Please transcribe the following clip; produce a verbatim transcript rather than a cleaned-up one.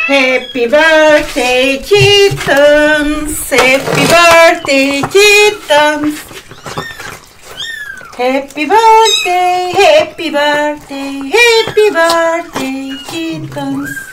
Happy birthday, kittens. Happy birthday, kittens. Happy birthday, happy birthday, happy birthday, kittens.